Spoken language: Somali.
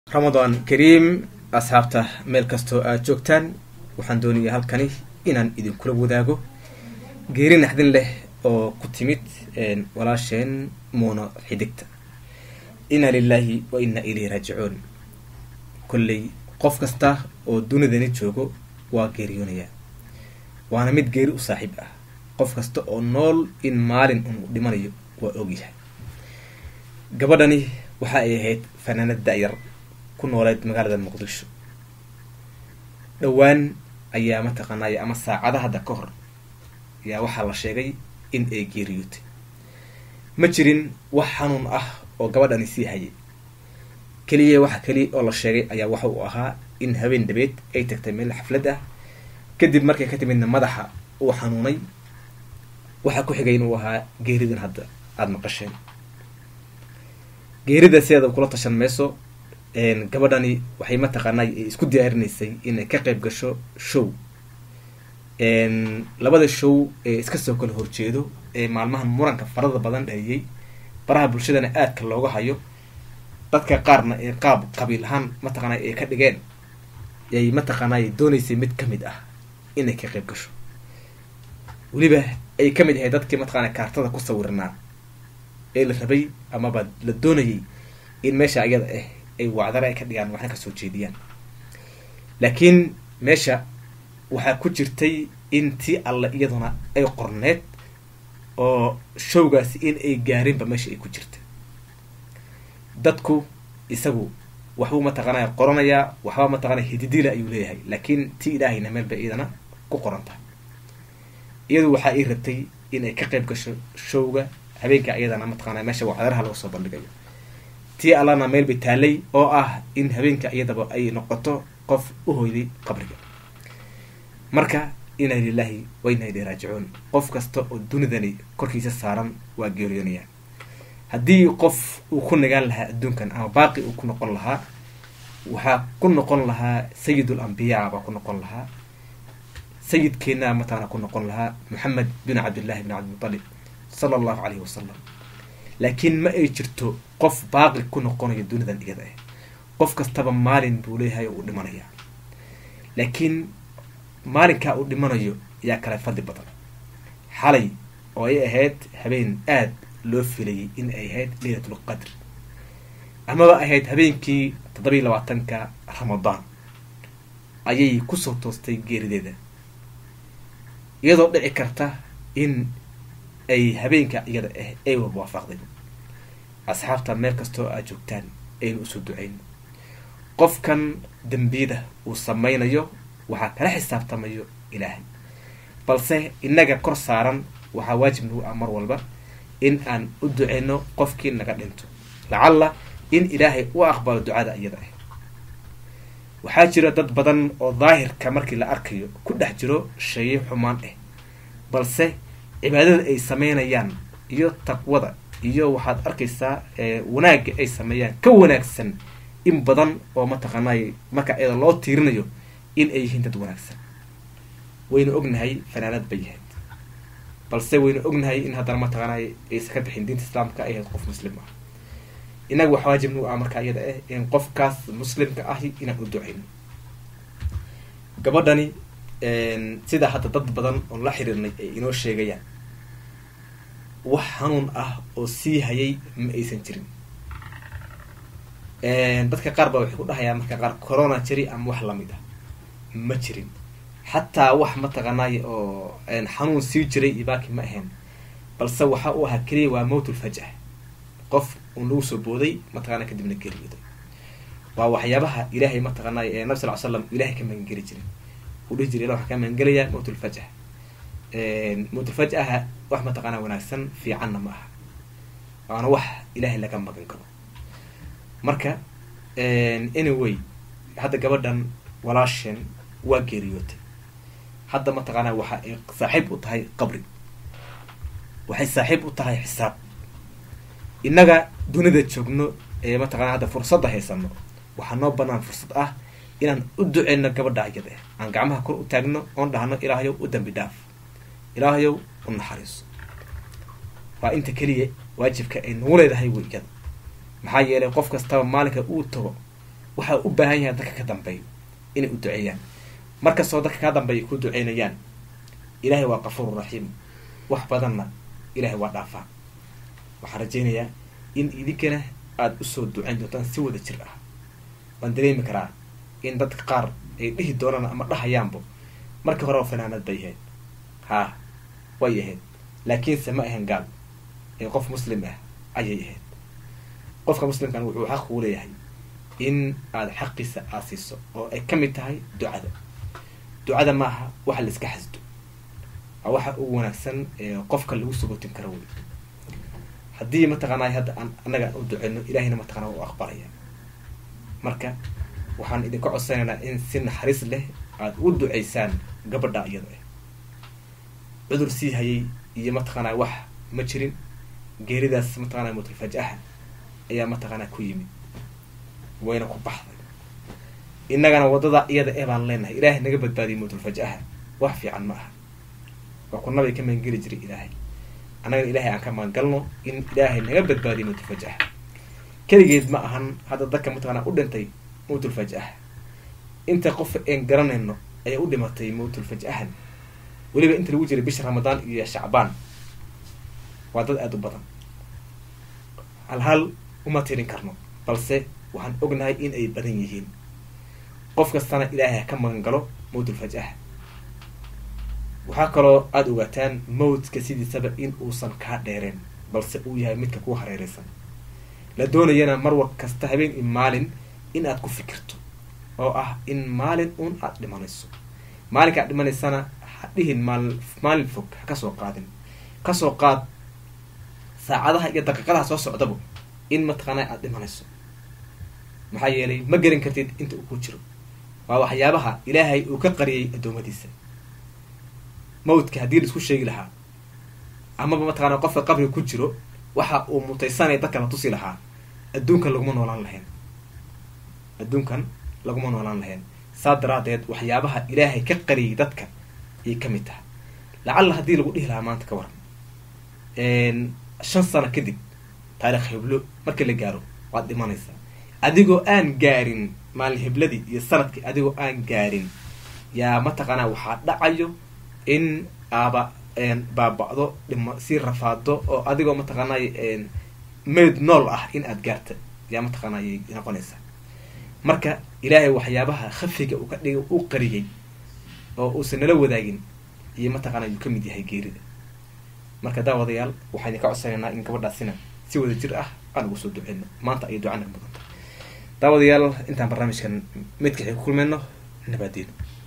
رمضان كريم أصحابته ميل كستو جوجتان waxaan doonayaa halkani inaan idin kula wadaago geeri naxdin leh oo ku timid walaasheen Muna Xidigta inna lillahi wa inna ilayhi raaji'uun kullay qof kasta oo dunidani joogo waa geeriyoonaya waana mid geeri u saaxiib ah qof kasta oo nool in maalin uu dhimanayo waa ogyahay gabadhani waxa ay ahayd fanaanad daayar ku nooleed magaalada Muqdisho dhawaan ayaa mataqaanay ama saacadaha hadda ka hor yaa waxa la sheegay in ay geeriyootay ma jirin wax xanuun ah oo gabadhani sii hayay kaliya waxa oo la sheegay ayaa waxa uu ahaa in habeen dabeed ay tagtay meel xaflad ah kadib markay ka timidna madaxa uu xanuunay waxa ku xigay inuu ahaa geeridan hadda aad maqasheen geerida sida kula tashan meeso gabadhani waxay mataqaanay isku diyaarinaysay inay ka qayb gasho show labada show iska soo kala horjeedo maalmahan muranka farada badan dhaliyay baraha bulshadana aadka looga hayo dadka qaarna qaab qabiil ahaan mataqaanay ay ka dhigeen ay mataqaanay doonaysay mid kamid ah inay ka qayb gasho waliba ay kamid ahay dadkii mataqaanay kaartada ku sawirnaa ee la rabay ama ba la doonayay in meesha ayada ay wacdara ay ka dhigaan waxna ka soo jeediyaan laakiin meesha waxa ku jirtay intii alla iyaduna ay qorneed oo showgaas in ay gaarin ba meesha ay ku jirtay dadku isagu waxuu mataqaanay qoranaya waxba mataqaanay hididila ayuu leeyahay laakiin tii ilaahayna meel ba iyadana ku qoranta iyadu waxa ay rabtay in ay ka qayb gasho showga habeenka iyadana mataqaanay meesha wacdaraha lagu soo bandhigayo tii allana meel bitaalay oo ah in habeenka iyadaba ay noqoto qof u hooyday qabriga marka inna lillahi wa inna ilayhi raaji'uun qof kasta oo dunidani korkiisa saaran waa geeriyoonaya haddii qof uu ku nagaan lahaa adduunkan ama baaqi uu ku noqon lahaa waxa ku noqon lahaa sayyidul anbiyaa ba ku noqon lahaa sayyidkeena matana ku noqon lahaa Muhammad bin Abdullah ibn Abdul Muttalib sallallahu alayhi wasallam laakiin ma ay jirto qof baaqi ku noqonayo dunidan iyada ah qof kastaba maalin buu leeyahay oo dhimanaya laakiin maalinka uu dhimanayo yaa kala fadli badan xalay oo ay ahayd habeen aad loo filayay in ay ahayd leeyatul qadr ama ahayd habeenkii 27ka Ramadaan ayay ku soo toostay geerideeda iyadoo dhici karta in ay habeenka iyada ay waafaqday asxaabta meel kastoo aad joogtaan aynu u soo duceyn qofkan dambiyada uu samaynayo waxa kala xisaabtamayo ilaahay balse inaga kor saaran waxa waajib noo amar walba in aan u duceeno qofkii naga dhinto la'alla in ilaahay uu aqbalo ducada iyada waxa jira dad badan oo daahirka markii la arkayo ku dhex jiro shay xumaan balse cibaadada ay sameynayaan iyo taqwada iyo waxaad arkaysaa wanaaga ay sameeyaan ka wanaagsan in badan oo mataqaanay marka ay loo tiirinayo in ay yihiin dad wanaagsan wayna ognahay fanaanad bayaad balse wayna ognahay in hadda mataqaanay ay iska bixin diinta islaamka ay qof muslim ah inagu waxa waajib noo marka iyada in qofkaas muslimka ah inaan u duceyno gabadhani sida hadda dad badan oo la xiriirnay ay inoo sheegayaan wax xanuun ah oo sii hayay ma aysan jirin dadka qaar ba waxay ku dhahayaan marka qaar corona jiri ama wax la mid ah ma jirin xataa wax mataqaanay oo xanuun sii jiray ibaaki ma ahayn balse waxa uu ahaa kaliya waa mawtul fajah qof uu lagu soo booday mataqaanay kadibna geeriyooday waa waxyaabaha ilaahay mataqaanay nabi sallallahu alayhi wasallam ilaahay ka magan geli jiray uu dhihi jiray ilaahay ka magan gelaya mawtul fajah mawtul fajah wax mataqaanay wanaagsan fiicanna ma aha waana wax ilaahay laga magan karo marka anyway hadda gabadhan walaasheen waa geeriyootay hadda mataqaanay waxa ay saaxiib u tahay qabri waxay saaxiib u tahay xisaab inaga dunida joogno mataqaanay hadda fursad haysano waxa noo banaan fursad ah inaan u duceeyno gabadha iyada aan gacmaha kor u taagno oo dhahno ilaahayow u dambi dhaaf ilaahayow u naxariiso waa inta kaliya waajibka ay noo leedahay weeyad maxaa yeelay qof kasta maalinka uu tago waxaa u baahan yahay dadka ka dambeeyo inay u duceeyaan. markastoo dadka ka dambeeya ku duceynayaan, ilaahay waa qafuur raxiim, wax badanna ilaahay waa dhaafaa. waxaan rajaynayaa in idinkana aada usoo duceyn doontaan si wada jir ah. waan dareemi karaa in dadka qaar ay dhihi doonaan ama dhahayaanbo markii hore oo fanaanad bay ahayd. haa, way ahayd, laakiinse ma ahan gaal ee qof muslim ah ayay ahayd. qofka muslimkan wuxuu xaq u leeyahay in aada xaqiisa aasiiso oo ay ka mid tahay ducada. ducada maaha waxa la iska xasdo, waa waxa ugu wanaagsan ee qofka lagu sugotin karo wey. haddii mataqaanaa hadda annaga aan u duceyno, ilaahayna mataqaana waa u aqbalaya. marka waxaan idinka codsanaynaa in si naxariis leh aada u duceysaan gabadha iyada ah. cudur sii hayay iyo mataqaanaa wax ma jirin, geeridaas mataqaanaa mutulfaj'aha ayaa mataqaanaa ku yimid, wayna ku baxday. innagana waddada iyada ee baan leenahay, ilaahay naga badbaadiyay mutulfaj'aha. wax fiican ma aha, waa ku nabay ka magangeli jiray ilaahay. annagana ilaahay aan ka magangalno in ilaahay naga badbaadiyay mutulfaj'aha. keligeed ma ahan hadda dadka mataqaanaa u dhintay mawtulfaj'aha, inta qof een garanayno ayaa u dhimatay mawtulfaj'ahan. weliba inta lagu jiray bisha ramadaan iyo shacbaan waa dad aada u badan. hal uma tirin karno, balse waxaan ognahay in ay badan yihiin. qof kastana ilaahay ha ka magan galo mawtulfaj'aha. waxaa kaloo aada ogaataan mawdka sidiisaba in uusan kaa dheereen, balse uu yahay midka kuu hareereysan. la doonayana mar kasta habeen iyo maalin in aad ku fikirto, oo ah in maalin un aada dhimanayso. maalinka aad dhimanaysana ha dhihin maalin fog, ha kasoo qaadin. kasoo qaad saacadaha iyo daqiiqadaha soo socdaba in mataqaanaa aada dhimanayso. maxaa yeelay ma garan kartid inta uu ku jiro. waa waxyaabaha ilaahay uu ka qariyay addoommadiisa. mawdka haddii la isku sheegi lahaa, amaba mataqaanaa qofka qabriga ku jiro waxa uu mutaysanaya dadka la tusi lahaa, adduunkan laguma noolaan lahayn. adduunkan laguma noolaan lahayn. saa daraadeed waxyaabaha ilaahay ka qariyay dadka ayay ka mid tahay. lacalla haddii lagu dhihi lahaa maanta ka waran 5 sano kadib taarikh heblo marka la gaaro waad dhimanaysaa, adigoo aan gaarin maalin hebladii iyo sanadkii adigoo aan gaarin, yaa mataqaanaa waxaa dhacayo in aaba baaba'do, sii rafaado, oo adigoo mataqaanaa meyd nool ah in aad gaarta yaa mataqaanaa ayay noqonaysaa. marka ilaahay waxyaabaha khafiga uu ka dhigay uu qariyay oo uusan nala wadaagin iyo mataqaanaa yuu ka mid yahay geerida. marka daawadayaal waxaan idinka codsanaynaa in gabadhaasina si wada jir ah aan ugu soo duceyno. maanta ayay ducana mudanta. daawadayaal intaan barnaamijkan midka ku kulmayno, nabadeeno.